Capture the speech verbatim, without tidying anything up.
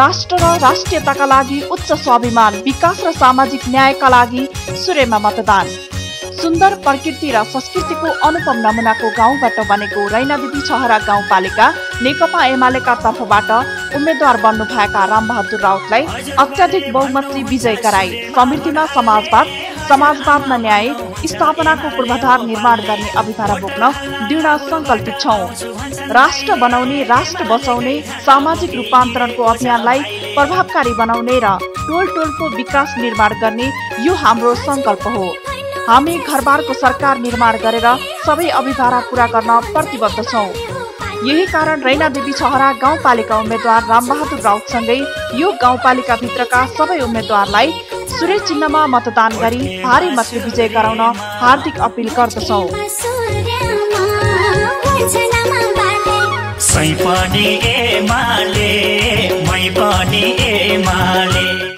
राष्ट्र र राष्ट्रियताका लागि उच्च स्वाभिमान, विकास र सामाजिक न्यायका लागि सूर्यमा मतदान। सुन्दर प्रकृति र संस्कृतिको अनुपम नमुनाको गाउँबाट बनेको रैनादेवी छहरा गाउँपालिका नेकपा एमालेका तर्फबाट उम्मेद्वार बन्नु भएका रामबहादुर राउतलाई अत्याधिक बहुमतले विजय गराई समृद्धिमा समाजवाद, समाजवादमा न्याय स्थापनाको पूर्वाधार निर्माण गर्ने अभिभारा बोक्न दृढ संकल्पित छौं। राष्ट्र बनाउने, राष्ट्र बचाउने, सामाजिक रूपान्तरणको अभियानलाई प्रभावकारी बनाउने र टोल टोलको विकास निर्माण गर्ने यो हाम्रो संकल्प हो। हामी घरबारको सरकार निर्माण गरेर सबै अभिभारा पूरा गर्न प्रतिबद्ध छौं। यही कारण रैनादेवी छहरा गाउँपालिका उम्मेद्वार रामबहादुर राउतसँगै यो गाउँपालिका भित्रका सबै उम्मेद्वारलाई सूर्य चिन्हमा मतदान गरी भारी मतले विजय गराउन हार्दिक अपील गर्दछौं। सै पनि एमाले, मै पनि एमाले।